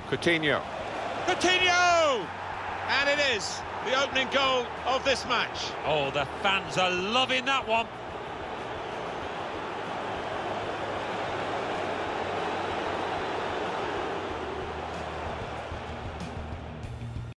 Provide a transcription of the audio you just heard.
Coutinho. Coutinho! And it is the opening goal of this match. Oh, the fans are loving that one.